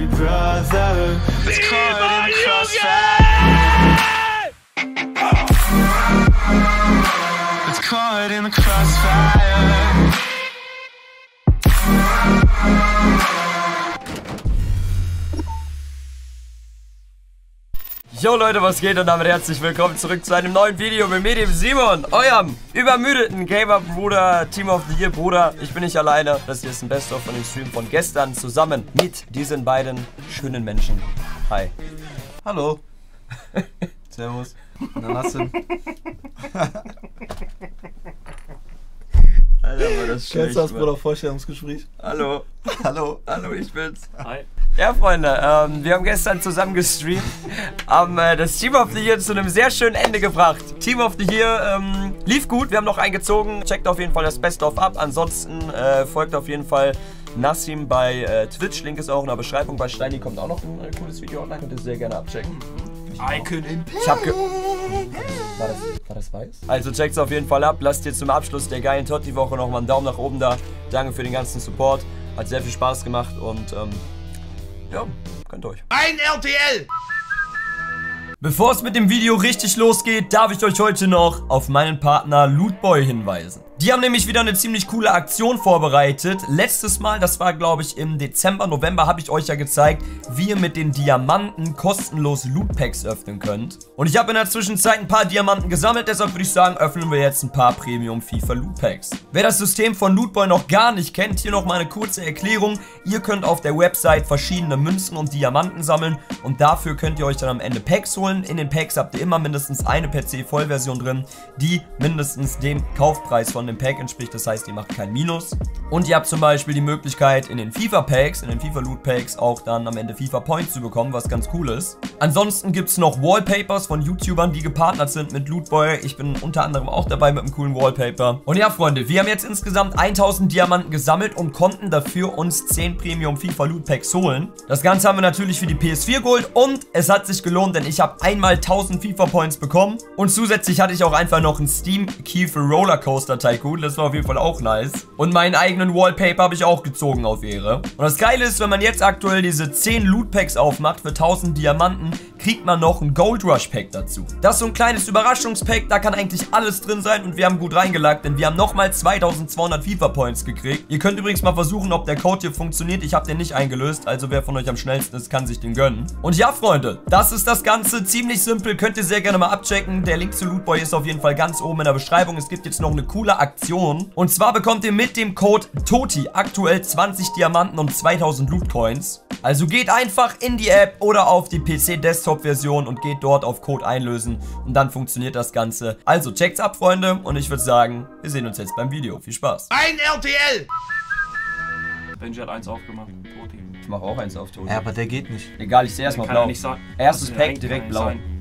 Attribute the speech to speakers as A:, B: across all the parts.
A: brother. It's caught in the crossfire. It's caught in the crossfire.
B: Yo Leute, was geht und damit herzlich willkommen zurück zu einem neuen Video mit mir, dem Simon, eurem übermüdeten Gamer-Bruder, Team of the Year Bruder. Ich bin nicht alleine, das hier ist ein Best-of von dem Stream von gestern zusammen mit diesen beiden schönen Menschen. Hi.
C: Hallo. Servus. Na, Nassim.
B: Alter, war das schlecht.
C: Kennst du das, Bruder, Vorstellungsgespräch?
B: Hallo.
C: Hallo.
B: Hallo, ich bin's.
D: Hi.
B: Ja, Freunde, wir haben gestern zusammen gestreamt, haben das Team of the Year zu einem sehr schönen Ende gebracht. Team of the Year lief gut, wir haben noch eingezogen. Checkt auf jeden Fall das Best-of ab. Ansonsten folgt auf jeden Fall Nassim bei Twitch. Link ist auch in der Beschreibung. Bei Steini kommt auch noch ein cooles Video online. Könnt ihr sehr gerne abchecken.
D: Icon in
B: Ich hab War das weiß? Also checkt's auf jeden Fall ab. Lasst ihr zum Abschluss der geilen Totti-Woche nochmal einen Daumen nach oben da. Danke für den ganzen Support. Hat sehr viel Spaß gemacht und ja, könnt euch.
D: ein RTL!
B: Bevor es mit dem Video richtig losgeht, darf ich euch heute noch auf meinen Partner Lootboy hinweisen. Die haben nämlich wieder eine ziemlich coole Aktion vorbereitet. Letztes Mal, das war glaube ich im Dezember, November, habe ich euch ja gezeigt, wie ihr mit den Diamanten kostenlos Lootpacks öffnen könnt. Und ich habe in der Zwischenzeit ein paar Diamanten gesammelt, deshalb würde ich sagen, öffnen wir jetzt ein paar Premium FIFA Lootpacks. Wer das System von Lootboy noch gar nicht kennt, hier noch mal eine kurze Erklärung. Ihr könnt auf der Website verschiedene Münzen und Diamanten sammeln und dafür könnt ihr euch dann am Ende Packs holen. In den Packs habt ihr immer mindestens eine PC-Vollversion drin, die mindestens dem Kaufpreis von dem Pack entspricht, das heißt, ihr macht kein Minus. Und ihr habt zum Beispiel die Möglichkeit, in den FIFA-Packs, in den FIFA-Loot-Packs auch dann am Ende FIFA-Points zu bekommen, was ganz cool ist. Ansonsten gibt es noch Wallpapers von YouTubern, die gepartnert sind mit Lootboy. Ich bin unter anderem auch dabei mit einem coolen Wallpaper. Und ja, Freunde, wir haben jetzt insgesamt 1000 Diamanten gesammelt und konnten dafür uns 10 Premium FIFA-Loot-Packs holen. Das Ganze haben wir natürlich für die PS4 geholt und es hat sich gelohnt, denn ich habe einmal 1000 FIFA-Points bekommen und zusätzlich hatte ich auch einfach noch einen Steam-Key für Rollercoaster Tycoon. Das war auf jeden Fall auch nice. Und meinen eigenen Wallpaper habe ich auch gezogen auf Ehre. Und das Geile ist, wenn man jetzt aktuell diese 10 Loot-Packs aufmacht für 1000 Diamanten, kriegt man noch ein Gold Rush Pack dazu. Das ist so ein kleines Überraschungspack, da kann eigentlich alles drin sein und wir haben gut reingelagt, denn wir haben nochmal 2200 FIFA-Points gekriegt. Ihr könnt übrigens mal versuchen, ob der Code hier funktioniert. Ich habe den nicht eingelöst, also wer von euch am schnellsten ist, kann sich den gönnen. Und ja, Freunde, das ist das Ganze. Ziemlich simpel, könnt ihr sehr gerne mal abchecken. Der Link zu Lootboy ist auf jeden Fall ganz oben in der Beschreibung. Es gibt jetzt noch eine coole Aktion. Und zwar bekommt ihr mit dem Code TOTI aktuell 20 Diamanten und 2000 Loot-Coins. Also geht einfach in die App oder auf die PC-Desktop-Version und geht dort auf Code einlösen. Und dann funktioniert das Ganze. Also checkt's ab, Freunde. Und ich würde sagen, wir sehen uns jetzt beim Video. Viel Spaß.
D: Ein RTL! Benji hat eins aufgemacht. Toti.
B: Ich mache auch eins auf Toti.
C: Ja, aber der geht nicht.
B: Egal, ich sehe erstmal
D: Kann
B: blau.
D: ja nicht sein.
B: Erstes
D: Ja,
B: Pack
D: kann
B: direkt
D: nicht
B: blau.
D: sein.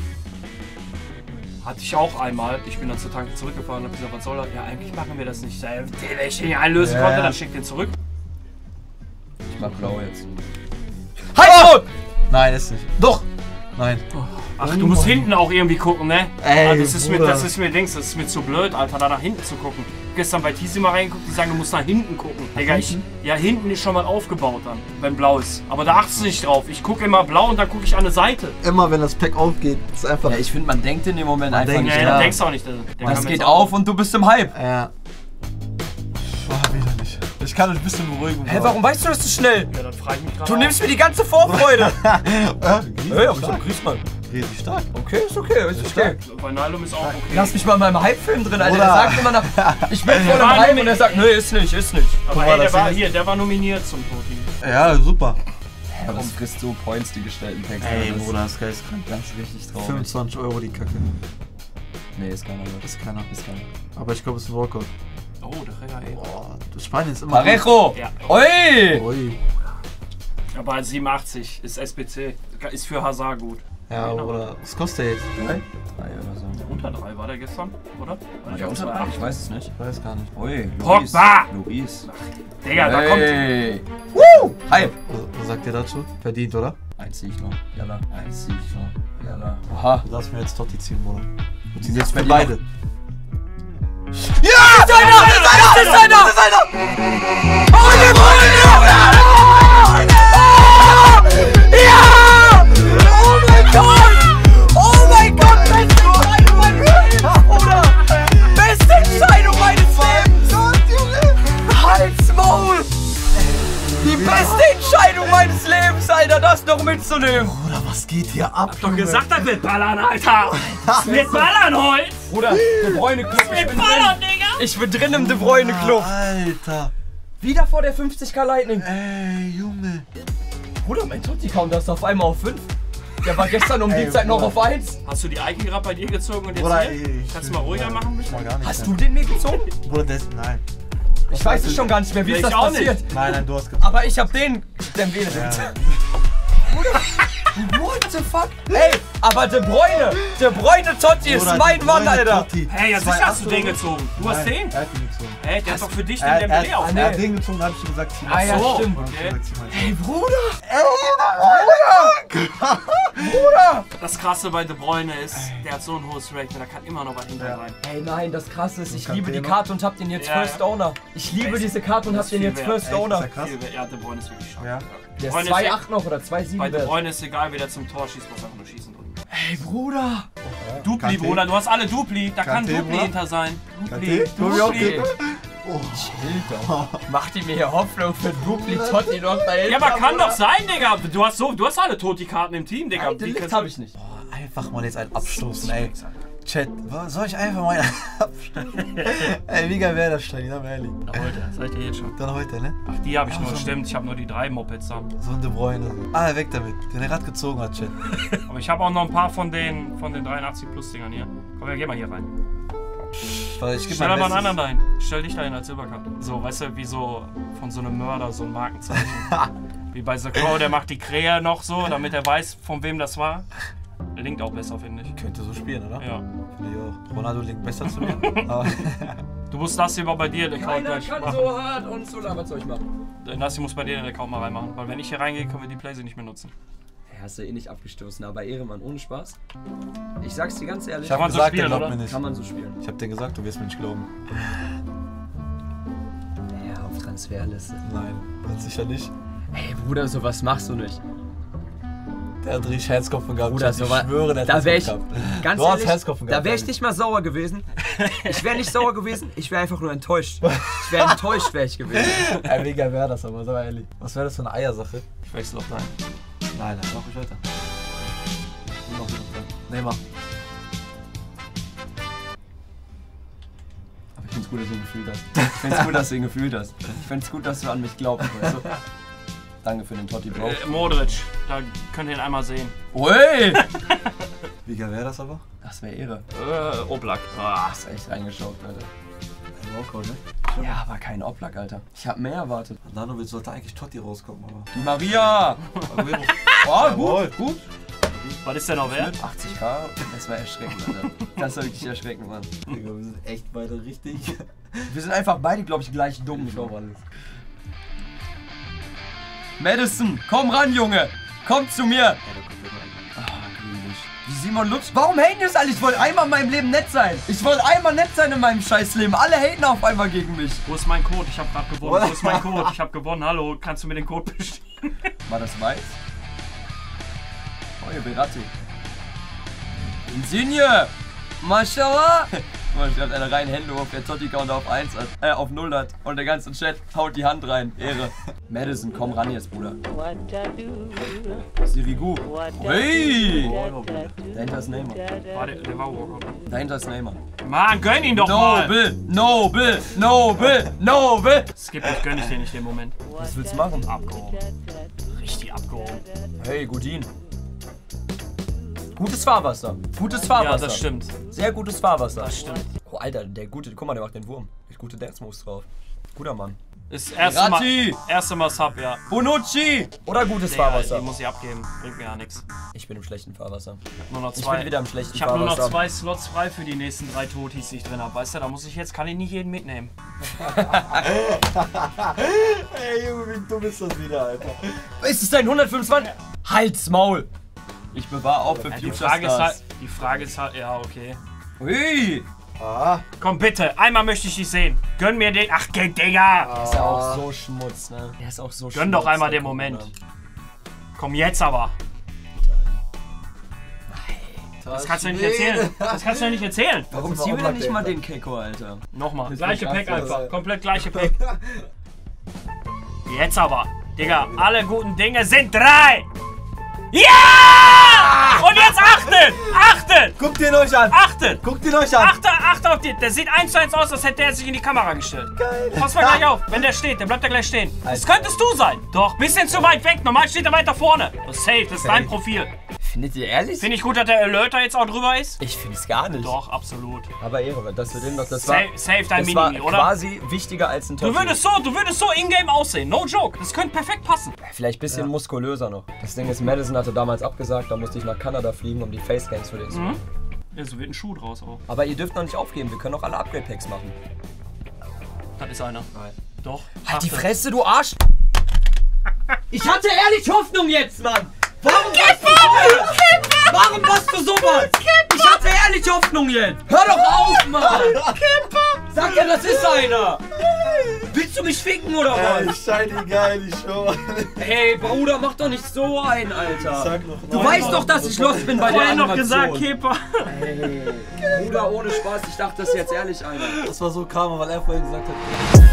D: Hatte ich auch einmal. Ich bin dann zur Tanke zurückgefahren und hab gesagt, was soll das? Ja, eigentlich machen wir das nicht. Wenn ich den hier einlösen konnte, dann schickt den zurück.
B: Ich mach blau jetzt. Halt!
C: Nein, ist nicht. Doch! Nein.
D: Ach, du musst hinten auch irgendwie gucken, ne?
C: Ey,
D: Ah, das ist
C: Bruder.
D: das ist mir zu blöd, Alter, da nach hinten zu gucken. Gestern bei Tisi mal reingeguckt, die sagen, du musst nach hinten gucken. Digga, ja, hinten ist schon mal aufgebaut dann, wenn blau ist. Aber da achtest du nicht drauf. Ich gucke immer blau und dann gucke ich an eine Seite.
C: Immer wenn das Pack aufgeht, ist einfach.
B: Ja, ich finde, man denkt in dem Moment einfach
C: denkt,
B: nicht
D: Ja,
B: nach.
D: dann denkst du auch nicht.
B: Das geht auf und du bist im Hype.
C: Ja. Oh, wieder nicht. Ich kann euch ein bisschen beruhigen.
B: Hä, warum weißt du das so schnell?
D: Ja, dann frage ich mich gerade.
B: Du nimmst mir die ganze Vorfreude.
C: Hey,
B: aber ich hab Griezmann.
C: Richtig stark.
B: Okay, ist okay, ist okay.
D: Bei Nylum ist auch okay.
B: Lass mich mal in meinem Hype-Film drin, Alter.
C: Oder-
B: Der sagt immer nach, ich bin voll im Hype und er sagt, nee, ist nicht, ist nicht.
D: Aber
C: mal,
D: ey,
C: das Ding ist-
D: der war nominiert zum Toti.
C: Ja, super.
B: Aber das frisst so Points, die gestellten Packs.
C: Ey,
B: das
C: Bruder, das ist krank.
B: ganz richtig traurig.
C: 25 € die Kacke.
B: Nee, ist keiner.
C: Ist keiner.
B: Ist keiner.
C: Aber ich glaube, es ist ein Walkout.
D: Oh, der Rea, ey.
C: Boah, Spanien ist immer.
B: Parejo!
D: Ja.
B: Oi!
C: Ui.
D: Aber 87 ist SBC. Ist für Hazard gut.
C: Ja, oder. Was kostet der jetzt?
B: 3 oder so.
D: Unter 3 war der gestern, oder? War
B: Ja, unter 3, ich weiß es nicht.
C: Ich weiß gar nicht.
B: Ui,
D: Pogba!
B: Luis.
D: Digga, da kommt.
B: Hey! Woo! Hype!
C: Was sagt ihr dazu? Verdient, oder?
B: Eins zieh ich noch. Jalla. Eins zieh ich noch. Jalla. Aha.
C: Lass mir jetzt Totti ziehen, Bruder. Und ziehen
B: Jetzt
C: jetzt für
B: für
C: beide.
B: Ja! Das ist einer! Das ist einer! Das ist einer! Oh, der Freunde! Entscheidung meines Lebens, Alter, das noch mitzunehmen.
C: Bruder, was geht hier ab?
D: Doch gesagt, das wird ballern, Alter. Das wird ballern heute.
B: Bruder, De Bruyne Club.
D: Das wird ballern, Digga.
B: Ich bin drin im De Bruyne Club.
C: Alter.
B: Wieder vor der 50k Lightning.
C: Ey, Junge.
B: Bruder, mein Totti-Counter ist auf einmal auf 5. Der war gestern um die Zeit noch auf 1.
D: Hast du die Icon gerade bei dir gezogen und jetzt
C: Bruder,
D: hier? Kannst du mal ruhiger machen, bitte?
C: Mal gar nicht.
B: Hast du den mir gezogen?
C: Bruder, nein.
B: Ich weiß es schon gar nicht mehr, wie ist das passiert.
C: Nein, du hast gezogen.
B: Aber ich hab den Dembele. Bruder, what the fuck? Ey, aber De Bruyne Totti ist mein Mann, Alter.
D: Hey, ja sicher hast du den gezogen. Du hast den?
C: Er hat den gezogen.
D: Hey, der hat doch für dich den Dembele auf.
C: Er hat den gezogen, hab ich dir gesagt.
B: Ah ja,
D: so,
B: stimmt.
D: okay.
B: Ey, Bruder. Bruder.
D: Das Krasse bei De Bruyne ist, der hat so ein hohes Rating, da kann immer noch was hinter sein.
B: Ey, nein, das Krasse ist, ich
C: Kann
B: liebe die
C: der
B: Karte und hab den jetzt
D: Ja,
B: First
D: ja.
B: Owner. Ich liebe diese Karte und hab
D: ist
B: den
D: viel
B: jetzt
D: wert.
B: First
C: Echt? Ist
B: Owner.
C: der krass?
D: Ja, De Bruyne ist wirklich stark.
C: Ja.
B: Der ist
D: Bruyne ist
B: 2,8 noch oder 2,7
D: Bei De
B: wert.
D: Bruyne ist egal, wie der zum Tor schießt, muss einfach nur schießen drücken.
B: Ey, Bruder.
D: Dupli,
C: Kanté.
D: Bruder, du hast alle Dupli, da kann
C: Kanté,
D: Dupli
C: Bruder.
D: hinter sein.
C: Kanté? Dupli auch
D: Dupli.
B: Macht die mir hier Hoffnung für Dupli Totti noch dahinter?
D: Ja, aber kann doch sein, Digga. Du hast alle Totti-Karten im Team, Digga.
B: Den Licht hab ich nicht.
C: Einfach mal jetzt einen abstoßen, ey. Chat, soll ich einfach mal einen abstoßen? Ey, wie geil wäre das, Steini, sag mal ehrlich.
D: Heute, seid ihr jetzt schon.
C: Dann heute, ne?
D: Ach, die habe ich nur, stimmt. Ich habe nur die 3 Mopeds da.
C: So ein De Bruyne. Ah, weg damit. Den er gerade gezogen hat, Chat.
D: Aber ich habe auch noch ein paar von den 83-Plus-Dingern hier. Komm, wir gehen mal hier rein.
C: Ich geb
D: Stell
C: mein
D: aber einen
C: Bestes.
D: anderen dahin. Stell dich dahin als Silbercup. So, weißt du, wie so von so einem Mörder, so ein Markenzeichen. Wie bei The Crow, der macht die Krähe noch so, damit er weiß, von wem das war. Linkt auch besser, finde ich.
C: Könnte so spielen, oder?
D: Ja.
C: Finde ich auch. Ronaldo linkt besser zu mir. Aber
D: Du musst das hier mal bei dir in den Account
B: Keiner
D: gleich
B: kann
D: machen.
B: so hart und so Laberzeug machen.
D: Nassi muss bei dir in den Account mal reinmachen, weil wenn ich hier reingehe, können wir die Playse nicht mehr nutzen.
B: Ja, hast du eh nicht abgestoßen, aber Ehrenmann, ohne Spaß. Ich sag's dir ganz ehrlich,
C: ich hab
D: man so
C: gesagt,
D: spielen,
C: der glaubt
D: oder?
C: mir nicht.
B: kann man so spielen.
C: Ich hab dir gesagt, du wirst mir nicht glauben.
B: Ja, auf Transferliste.
C: Nein, ganz sicher nicht.
B: Ey, Bruder, sowas machst du nicht.
C: Der hat richtig Herzklopfen gehabt.
B: Bruder,
C: Chat, ich schwöre, der hat
B: da wär ich,
C: Herzklopfen gehabt.
B: ganz
C: Du hast
B: ehrlich,
C: Herzklopfen
B: da
C: gehabt,
B: wäre ich
C: ehrlich.
B: nicht mal sauer gewesen. Ich wäre nicht sauer gewesen, ich wäre einfach nur enttäuscht. Ich wäre enttäuscht, wäre ich gewesen.
C: Ey, wie geil wäre das aber, sag mal ehrlich. Was wäre das für eine Eiersache? Ich wechsle auf nein. Nein, mach ruhig weiter. Nee, mach.
B: Aber ich find's gut, dass du ihn gefühlt hast. Ich find's gut, dass du ihn gefühlt hast. Ich find's gut, dass du an mich glaubst. Weißt du? Danke für den Totti, Bro.
D: Modric, da könnt ihr ihn einmal sehen.
B: Ui!
C: Wie geil wäre das aber?
B: Das wäre Ehre.
D: Oblak.
B: Hast echt reingeschaut, Alter.
C: Rocco, ne?
B: Ja, aber kein Oblak, Alter. Ich hab mehr erwartet.
C: Nanovic sollte eigentlich Totti rauskommen, aber.
B: Die Maria!
C: Aguero.
B: Oh,
C: Jawohl.
B: gut.
D: Was ist der noch wert?
B: 80k? Das war erschreckend, Alter. Das war wirklich erschreckend, Mann.
C: Digga, wir sind echt beide richtig.
B: Wir sind einfach beide, glaube ich, gleich dumm. Ich glaube alles. Madison, komm ran, Junge! Komm zu mir! Wie Simon Lutz. Warum haten das alle? Ich wollte einmal in meinem Leben nett sein. Ich wollte einmal nett sein in meinem Scheißleben. Alle haten auf einmal gegen mich.
D: Wo ist mein Code? Ich habe gerade gewonnen. Wo ist mein Code? Ich habe gewonnen. Hallo, kannst du mir den Code bestimmen?
B: War das weiß? Oh, ihr Berati. Insigne! Mashallah! Man schreibt eine rein Hände hoch, der Totti-Counter auf 1 hat, auf 0 hat. Und der ganze Chat haut die Hand rein. Ehre. Madison, komm ran jetzt, Bruder. Sirigu. Hey! Dahinter ist Neymar.
D: Der war Walker.
B: Dahinter ist Neymar.
D: Mann, gönn ihn doch mal!
B: Noble!
D: Skip, ich gönn ich dir nicht den Moment.
B: Was willst du machen?
D: Abgehoben. Richtig abgehoben.
B: Hey, Godin. Gutes Fahrwasser. Gutes Fahrwasser.
D: Ja, das stimmt.
B: Sehr gutes Fahrwasser.
D: Das stimmt.
B: Oh, Alter, der gute, guck mal, der macht den Wurm. Der gute Dance-Moves drauf. Guter Mann.
D: Ist
B: Verratti.
D: erste Mal Sub, ja.
B: Bonucci! Oder gutes
D: Digga,
B: Fahrwasser.
D: die muss ich abgeben. Bringt mir ja nichts.
B: Ich bin im schlechten Fahrwasser.
D: Nur noch
B: Ich
D: zwei.
B: bin wieder im schlechten
D: Ich habe nur noch
B: Fahrwasser.
D: 2 Slots frei für die nächsten 3 Totis, die ich drin habe. Weißt du, da muss ich jetzt, kann ich nicht jeden mitnehmen.
C: Ey, Junge, wie dumm ist das wieder, Alter?
B: Ist es dein 125? Halt's Maul! Ich bewahre auf für
D: Ja,
B: Future
D: die Frage ist halt, ja, okay.
B: Ui!
C: Ah,
D: Komm bitte, einmal möchte ich dich sehen. Gönn mir den. Ach, Digga!
B: Ist ja auch so Schmutz, ne? Der ist auch so
D: Gönn doch einmal
B: der
D: den Moment.
B: Corona.
D: Komm jetzt aber. Das kannst du nicht erzählen. Das kannst du ja nicht erzählen.
B: Warum
C: Das ist
B: ziehen wir
C: aber
B: denn nicht mal den Keko, Alter?
D: Nochmal.
B: Das
D: Gleiche
B: ist
D: Pack
B: krass,
D: einfach.
C: Alter.
D: Komplett gleiche Pack. Jetzt aber. Digga, alle guten Dinge sind 3. Ja! Und jetzt achtet! Achtet!
C: Guckt ihn euch an!
D: Achtet!
C: Guckt ihn euch an!
D: Achtet auf den! Der sieht 1:1 aus, als hätte er sich in die Kamera gestellt.
C: Geil!
D: Pass mal gleich auf, wenn der steht, dann bleibt er gleich stehen. Das könntest du sein. Doch, bisschen zu weit weg. Normal steht er weiter vorne. Das ist safe, das ist dein Profil.
B: Findet ihr ehrlich?
D: Finde ich gut, dass der Alerter jetzt auch drüber ist.
B: Ich finde es gar nicht.
D: Doch, absolut.
B: Aber Ehre, dass wir den noch. Das
D: Safe dein
B: das war
D: Mini, oder?
B: quasi wichtiger als ein Toffee.
D: Du würdest so in-game aussehen. No joke. Das könnte perfekt passen.
B: Vielleicht ein bisschen muskulöser noch. Das Ding ist, Madison hatte damals abgesagt, da musste ich nach Kanada fliegen, um die Facecams für den zu machen.
D: Ja, so wird ein Schuh draus auch.
B: Aber ihr dürft noch nicht aufgeben, wir können auch alle Upgrade-Packs machen.
D: Das ist einer.
B: Nein.
D: Doch.
B: Halt die Fresse, du Arsch! Ich hatte ehrlich Hoffnung jetzt, Mann! Warum Warum machst du sowas? Ich hatte ehrlich Hoffnung jetzt! Hör doch auf, Mann! Sag ja, das ist einer! Willst du mich ficken oder was?
C: Shiny geil, die Show.
B: Hey, Bruder, mach doch nicht so ein, Alter!
C: Sag noch
B: Du weißt doch, dass ich lost bin bei der
D: Vorhin noch
B: Animation.
D: gesagt, Kepa.
B: Hey, Bruder, ohne Spaß, ich dachte, das ist jetzt ehrlich einer.
C: Das war so Karma, weil er vorhin gesagt hat.